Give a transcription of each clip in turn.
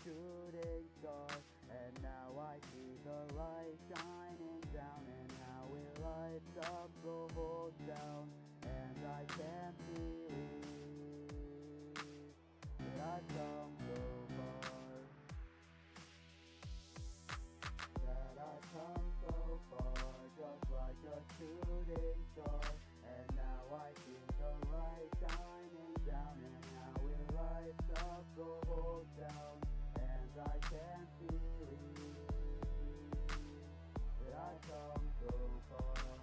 shooting star. And now I see the light shining down, and how it lights up the whole town. And I can't believe that I've come so far, that I've come so far, just like a shooting star. And now I see the light shining down, and how it lights up the whole town. And I can't believe that I've come so far,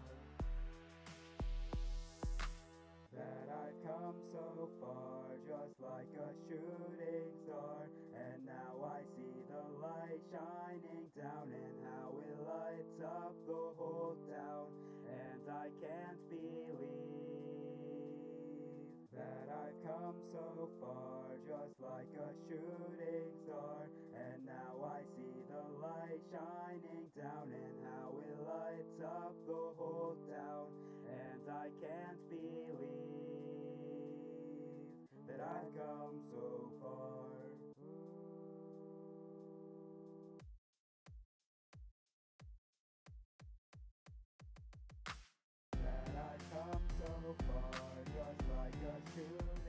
that I've come so far, just like a shooting star. And now I see the light shining down, and how it lights up the whole town. And I can't believe that I've come so far, just like a shooting star. And now I see the light shining down, and how it lights up the whole town. And I can't believe that I've come so far. That I've come so far, just like a shooting